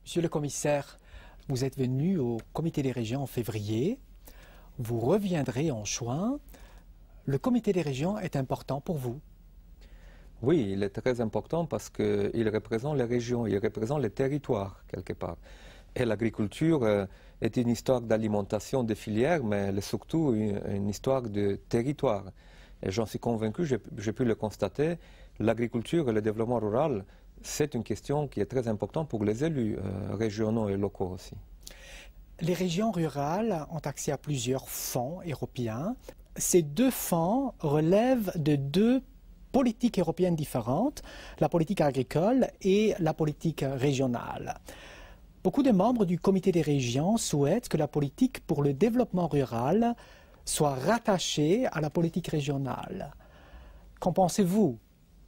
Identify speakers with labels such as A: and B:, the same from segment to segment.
A: Monsieur le commissaire, vous êtes venu au comité des régions en février, vous reviendrez en juin. Le comité des régions est important pour vous?
B: Oui, il est très important parce qu'il représente les régions, il représente les territoires quelque part. Et l'agriculture est une histoire d'alimentation des filières, mais elle est surtout une histoire de territoire. Et j'en suis convaincu, j'ai pu le constater, l'agriculture et le développement rural, c'est une question qui est très importante pour les élus régionaux et locaux aussi.
A: Les régions rurales ont accès à plusieurs fonds européens. Ces deux fonds relèvent de deux politiques européennes différentes, la politique agricole et la politique régionale. Beaucoup de membres du comité des régions souhaitent que la politique pour le développement rural soit rattachée à la politique régionale. Qu'en pensez-vous?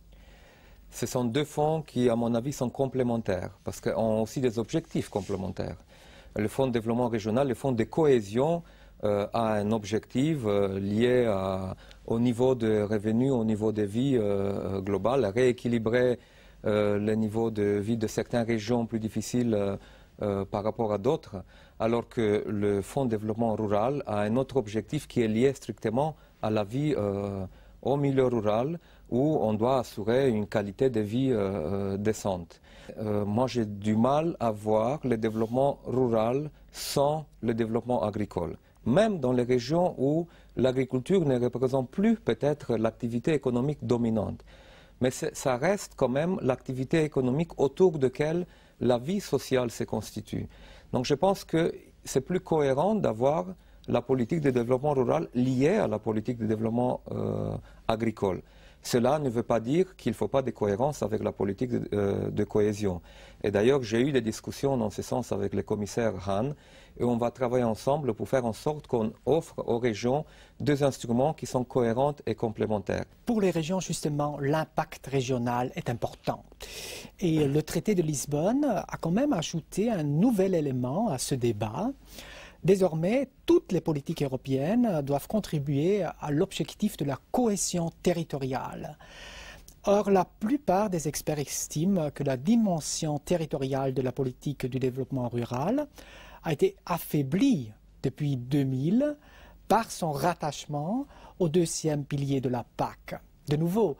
B: Ce sont deux fonds qui, à mon avis, sont complémentaires, parce qu'ils ont aussi des objectifs complémentaires. Le fonds de développement régional, le fonds de cohésion, a un objectif lié au niveau de revenus, au niveau de vie global, rééquilibrer le niveau de vie de certaines régions plus difficiles par rapport à d'autres, alors que le fonds de développement rural a un autre objectif qui est lié strictement à la vie au milieu rural, où on doit assurer une qualité de vie décente. Moi, j'ai du mal à voir le développement rural sans le développement agricole. Même dans les régions où l'agriculture ne représente plus peut-être l'activité économique dominante. Mais ça reste quand même l'activité économique autour de laquelle la vie sociale se constitue. Donc je pense que c'est plus cohérent d'avoir la politique de développement rural liée à la politique de développement agricole. Cela ne veut pas dire qu'il ne faut pas de cohérence avec la politique de cohésion. Et d'ailleurs, j'ai eu des discussions dans ce sens avec le commissaire Hahn, et on va travailler ensemble pour faire en sorte qu'on offre aux régions deux instruments qui sont cohérents et complémentaires.
A: Pour les régions, justement, l'impact régional est important. Et le traité de Lisbonne a quand même ajouté un nouvel élément à ce débat. Désormais, toutes les politiques européennes doivent contribuer à l'objectif de la cohésion territoriale. Or, la plupart des experts estiment que la dimension territoriale de la politique du développement rural a été affaiblie depuis 2000 par son rattachement au deuxième pilier de la PAC. De nouveau,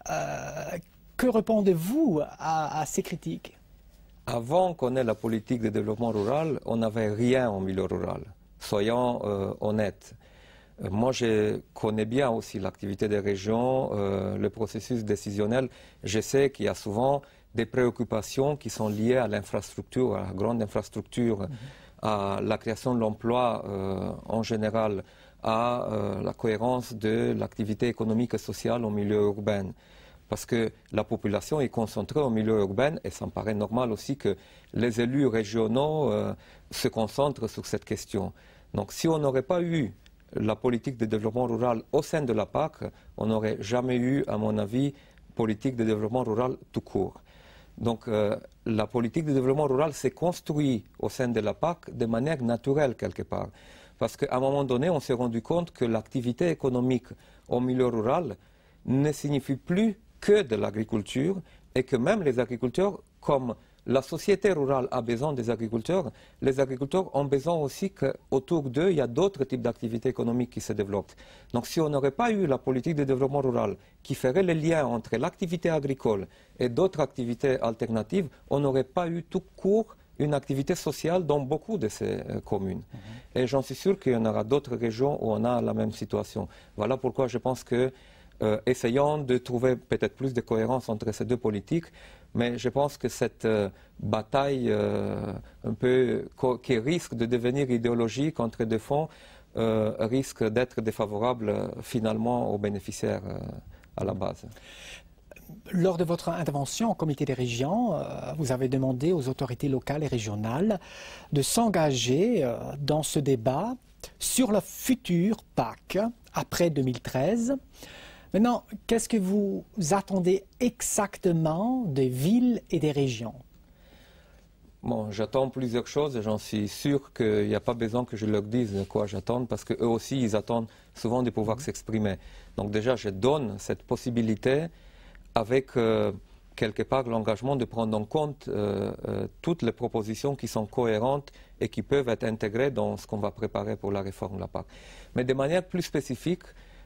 A: que répondez-vous à ces critiques ?
B: Avant qu'on ait la politique de développement rural, on n'avait rien au milieu rural. Soyons honnêtes. Moi, je connais bien aussi l'activité des régions, le processus décisionnel. Je sais qu'il y a souvent des préoccupations qui sont liées à l'infrastructure, à la grande infrastructure, à la création de l'emploi en général, à la cohérence de l'activité économique et sociale au milieu urbain. Parce que la population est concentrée au milieu urbain et ça me paraît normal aussi que les élus régionaux se concentrent sur cette question. Donc si on n'aurait pas eu la politique de développement rural au sein de la PAC, on n'aurait jamais eu, à mon avis, politique de développement rural tout court. Donc la politique de développement rural s'est construite au sein de la PAC de manière naturelle quelque part. Parce qu'à un moment donné, on s'est rendu compte que l'activité économique au milieu rural ne signifie plus que de l'agriculture et que même les agriculteurs, comme la société rurale a besoin des agriculteurs, les agriculteurs ont besoin aussi qu'autour d'eux, il y a d'autres types d'activités économiques qui se développent. Donc si on n'aurait pas eu la politique de développement rural qui ferait le lien entre l'activité agricole et d'autres activités alternatives, on n'aurait pas eu tout court une activité sociale dans beaucoup de ces communes. Et j'en suis sûr qu'il y en aura d'autres régions où on a la même situation. Voilà pourquoi je pense que essayons de trouver peut-être plus de cohérence entre ces deux politiques, mais je pense que cette bataille un peu qui risque de devenir idéologique entre deux fonds risque d'être défavorable finalement aux bénéficiaires à la base.
A: Lors de votre intervention au comité des régions, vous avez demandé aux autorités locales et régionales de s'engager dans ce débat sur la future PAC après 2013. Maintenant, qu'est-ce que vous attendez exactement des villes et des régions?
B: Bon, j'attends plusieurs choses et j'en suis sûr qu'il n'y a pas besoin que je leur dise quoi j'attends parce qu'eux aussi, ils attendent souvent de pouvoir s'exprimer. Donc déjà, je donne cette possibilité avec quelque part l'engagement de prendre en compte toutes les propositions qui sont cohérentes et qui peuvent être intégrées dans ce qu'on va préparer pour la réforme de la PAC. Mais de manière plus spécifique,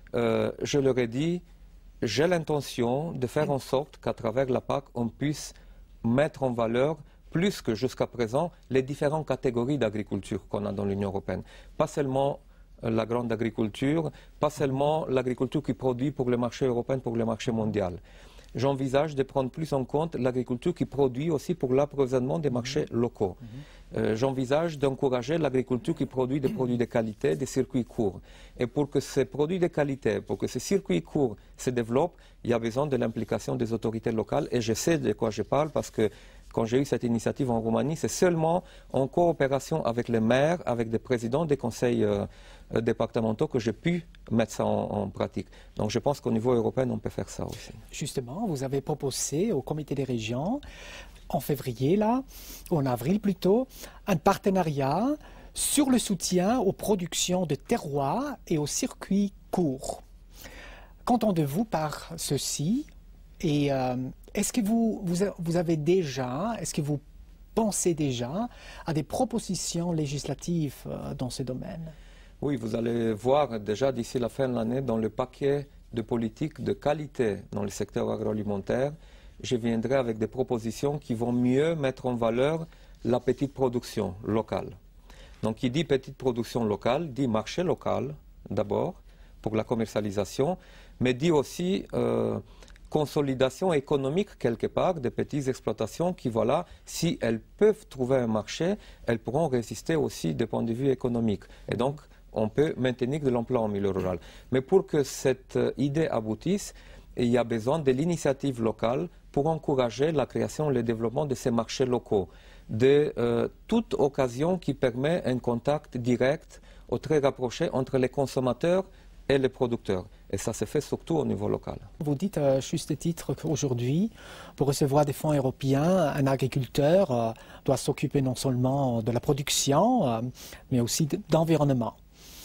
B: je leur ai dit, j'ai l'intention de faire en sorte qu'à travers la PAC, on puisse mettre en valeur plus que jusqu'à présent les différentes catégories d'agriculture qu'on a dans l'Union européenne. Pas seulement la grande agriculture, pas seulement l'agriculture qui produit pour le marché européen, pour le marché mondial. J'envisage de prendre plus en compte l'agriculture qui produit aussi pour l'approvisionnement des marchés locaux. J'envisage d'encourager l'agriculture qui produit des produits de qualité, des circuits courts. Et pour que ces produits de qualité, pour que ces circuits courts se développent, il y a besoin de l'implication des autorités locales. Et je sais de quoi je parle parce que quand j'ai eu cette initiative en Roumanie, c'est seulement en coopération avec les maires, avec des présidents des conseils départementaux que j'ai pu mettre ça en pratique. Donc je pense qu'au niveau européen, on peut faire ça aussi.
A: Justement, vous avez proposé au Comité des régions, en février, là, ou en avril plutôt, un partenariat sur le soutien aux productions de terroirs et aux circuits courts. Qu'entendez-vous par ceci? Et est-ce que vous avez déjà, est-ce que vous pensez déjà à des propositions législatives dans ce domaine?
B: Oui, vous allez voir déjà d'ici la fin de l'année dans le paquet de politiques de qualité dans le secteur agroalimentaire, je viendrai avec des propositions qui vont mieux mettre en valeur la petite production locale. Donc, qui dit petite production locale, dit marché local d'abord pour la commercialisation, mais dit aussi consolidation économique quelque part des petites exploitations qui, voilà, si elles peuvent trouver un marché, elles pourront résister aussi du point de vue économique. Et donc, on peut maintenir de l'emploi en milieu rural. Mais pour que cette idée aboutisse, il y a besoin de l'initiative locale pour encourager la création et le développement de ces marchés locaux, de toute occasion qui permet un contact direct ou très rapproché entre les consommateurs et les producteurs. Et ça se fait surtout au niveau local.
A: Vous dites à juste titre qu'aujourd'hui, pour recevoir des fonds européens, un agriculteur doit s'occuper non seulement de la production, mais aussi d'environnement.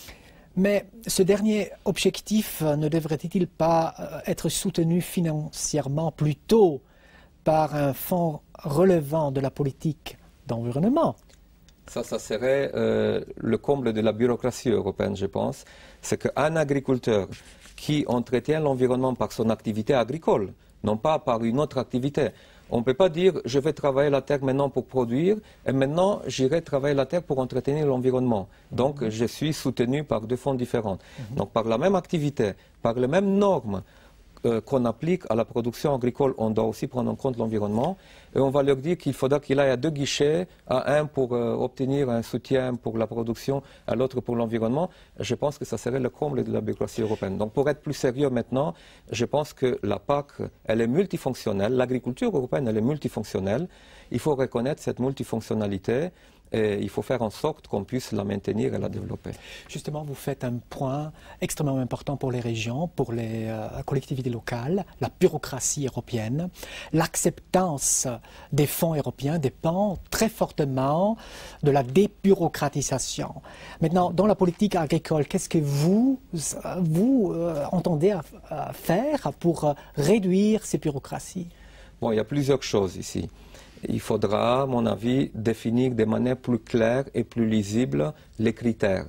A: Mais ce dernier objectif ne devrait-il pas être soutenu financièrement plutôt par un fonds relevant de la politique d'environnement?
B: Ça serait le comble de la bureaucratie européenne, je pense. C'est qu'un agriculteur qui entretient l'environnement par son activité agricole, non pas par une autre activité. On ne peut pas dire je vais travailler la terre maintenant pour produire et maintenant j'irai travailler la terre pour entretenir l'environnement. Donc je suis soutenu par deux fonds différents. Donc par la même activité, par les mêmes normes qu'on applique à la production agricole, on doit aussi prendre en compte l'environnement. Et on va leur dire qu'il faudra qu'il aille à deux guichets, à un pour obtenir un soutien pour la production, à l'autre pour l'environnement. Je pense que ça serait le comble de la bureaucratie européenne. Donc pour être plus sérieux maintenant, je pense que la PAC, elle est multifonctionnelle. L'agriculture européenne, elle est multifonctionnelle. Il faut reconnaître cette multifonctionnalité. Et il faut faire en sorte qu'on puisse la maintenir et la développer.
A: Justement, vous faites un point extrêmement important pour les régions, pour les collectivités locales, la bureaucratie européenne. L'acceptance des fonds européens dépend très fortement de la débureaucratisation. Maintenant, dans la politique agricole, qu'est-ce que vous entendez faire pour réduire ces bureaucraties?
B: Bon, il y a plusieurs choses ici. Il faudra, à mon avis, définir de manière plus claire et plus lisible les critères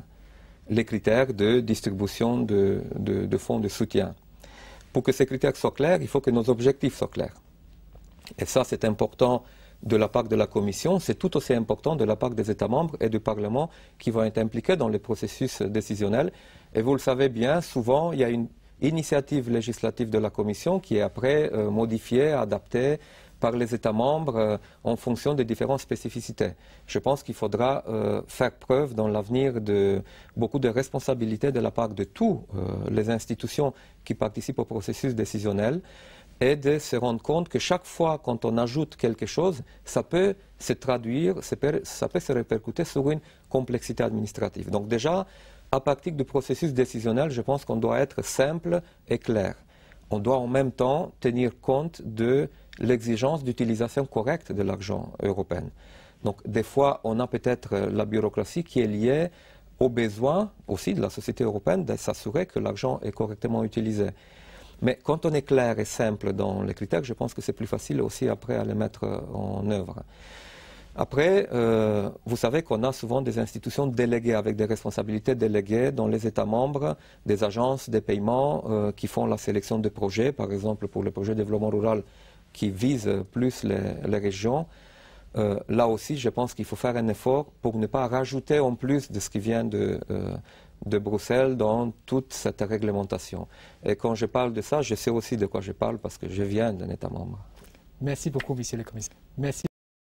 B: de distribution de fonds de soutien. Pour que ces critères soient clairs, il faut que nos objectifs soient clairs. Et ça, c'est important de la part de la Commission, c'est tout aussi important de la part des États membres et du Parlement qui vont être impliqués dans les processus décisionnels. Et vous le savez bien, souvent, il y a une initiative législative de la Commission qui est après modifiée, adaptée par les États membres en fonction des différentes spécificités. Je pense qu'il faudra faire preuve dans l'avenir de beaucoup de responsabilités de la part de toutes les institutions qui participent au processus décisionnel et de se rendre compte que chaque fois quand on ajoute quelque chose, ça peut se traduire, ça peut se répercuter sur une complexité administrative. Donc déjà, à partir du processus décisionnel, je pense qu'on doit être simple et clair. On doit en même temps tenir compte de l'exigence d'utilisation correcte de l'argent européen. Donc des fois, on a peut-être la bureaucratie qui est liée au besoin aussi de la société européenne de s'assurer que l'argent est correctement utilisé. Mais quand on est clair et simple dans les critères, je pense que c'est plus facile aussi après à les mettre en œuvre. Après, vous savez qu'on a souvent des institutions déléguées avec des responsabilités déléguées dans les États membres, des agences, des paiements qui font la sélection des projets, par exemple pour le projet de développement rural qui vise plus les régions. Là aussi, je pense qu'il faut faire un effort pour ne pas rajouter en plus de ce qui vient de Bruxelles dans toute cette réglementation. Et quand je parle de ça, je sais aussi de quoi je parle parce que je viens d'un État membre.
A: Merci beaucoup, monsieur le commissaire. Merci.